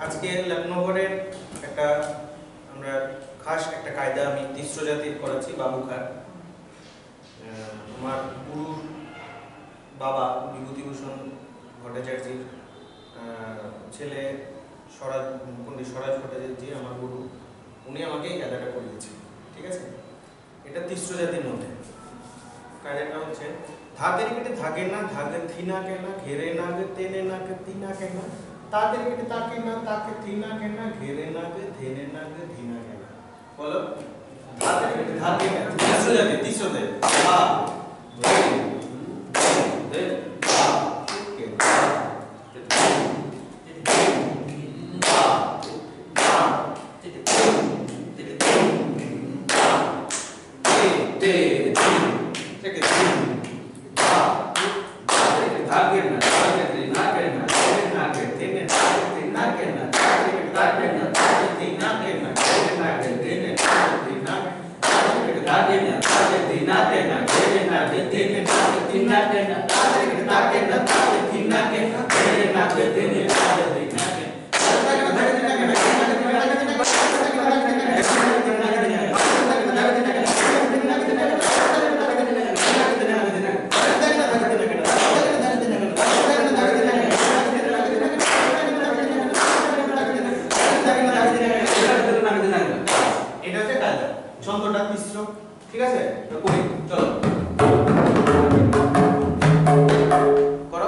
আজকে লখনৌগড়ের একটা আমরা খাস একটা কায়দা আমি তিস্র জাতির করাচ্ছি বাবুখার। আমার গুরুর বাবা বিভূতিভূষণ ভট্টাচার্যের ছেলে পণ্ডিত স্বরাজ ভট্টাচার্য আমার গুরু, উনি আমাকে এই কায়দাটা করিয়েছেন। ঠিক আছে, এটা তিস্র জাতির মধ্যে। কায়দাটা হচ্ছে ধাতের কেটে ধাগে না ধাগে থিনা কেনা ঘেরে না গে তেনে না গে তিনা কেনা তাদের কেটে তাকে না তাকে থিনা কেনা ঘেরে না গে ধেনে না গে ধিনা কেনা। বলো ধাতের কেটে ধাগে না তিস্র জাতি তিস্র দে আ দে আ কে ছন্দটা তিস্র। ঠিক আছে, করি চলো করো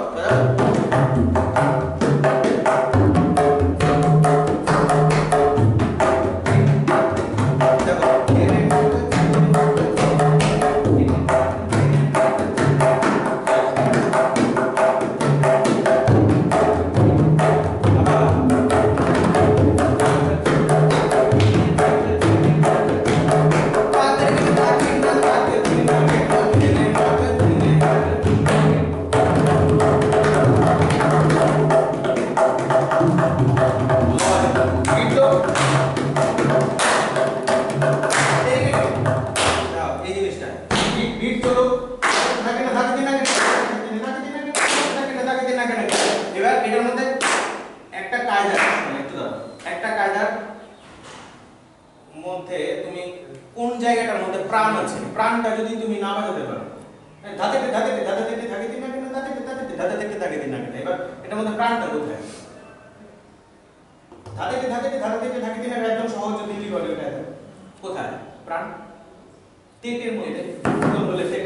মধ্যে তুমি কোন জায়গাটার মধ্যে প্রাণ আছে, প্রাণটা যদি তুমি না বাজাতে পারো, ধাতে ধাতে ধাতে ধাতে থাকে দিন না কেন ধাতে ধাতে ধাতে ধাতে থাকে দিন না কেন, এবার এটার মধ্যে প্রাণটা কোথায়? ধাতে ধাতে ধাতে থাকে দিন না, একদম সহজ দিল্লি বলে এটা কোথায় প্রাণ? তেটের মধ্যে বলে তেটে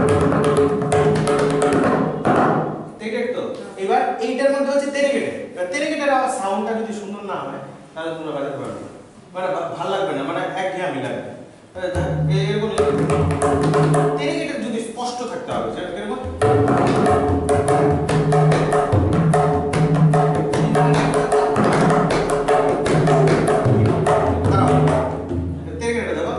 তেটের তো। এবার এইটার মধ্যে হচ্ছে তেরেকেটে। এবার তেরেকেটের আওয়াজ সাউন্ডটা যদি সুন্দর না হয় তাহলে তোমরা বাজাতে পারবে না, মানে ভালো লাগবে না, মানে একঘেয়েমি লাগবে। এরকম তেরেকেটের যদি স্পষ্ট থাকতে হবে এরকম তেরেকেটে দেখো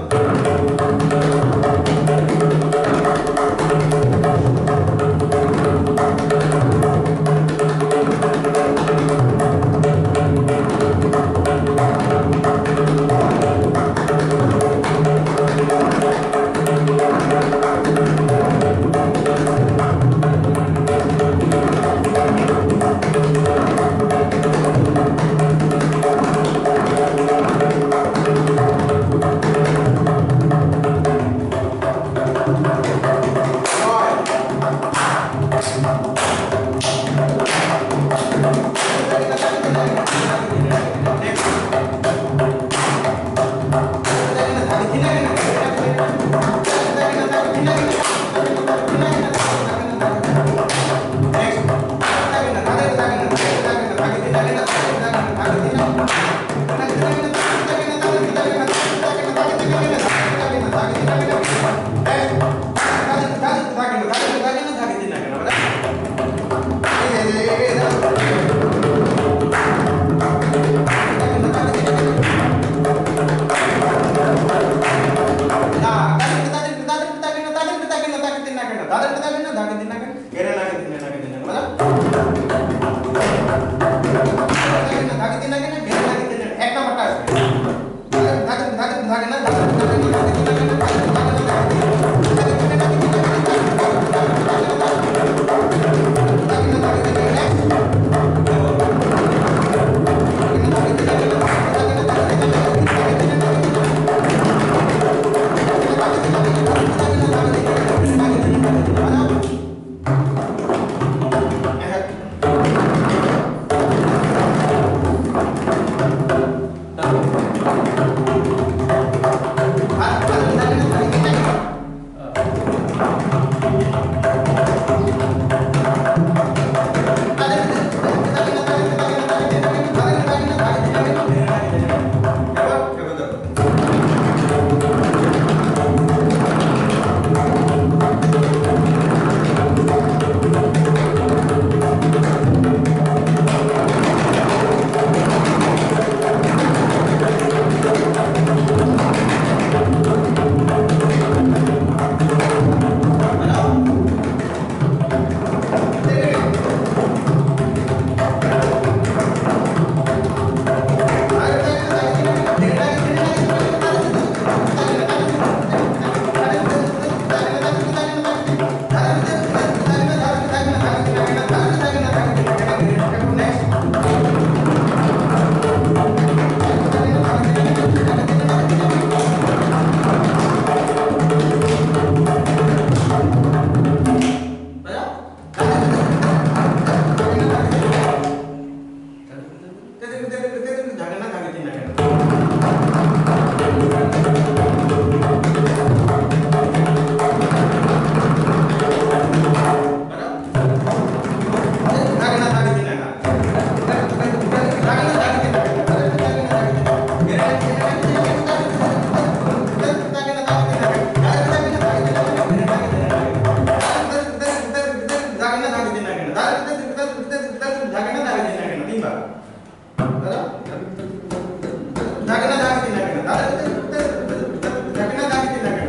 তিনবার দাদা দাগে না দাগে না দাদা দাগে না দাগে না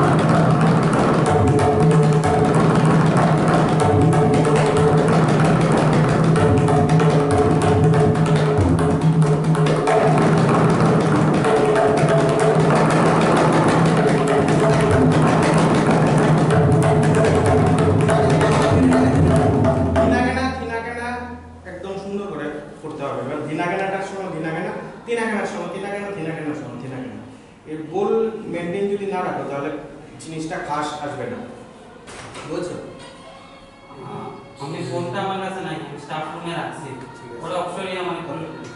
একদম সুন্দর করে করতে হবে। এবার ধিনাগানাটার সময় ধিনাগানা, তিনাগানার সময় তিনাগানা, তিনাগানার সময় তিনাগানা। এর গোল মেনটেন যদি না রাখো তাহলে জিনিসটা খাস আসবে না, বুঝছো? আমি ফোনটা আমার কাছে নাই, স্টাফ রুমে রাখছি, ওটা অবশ্যই আমার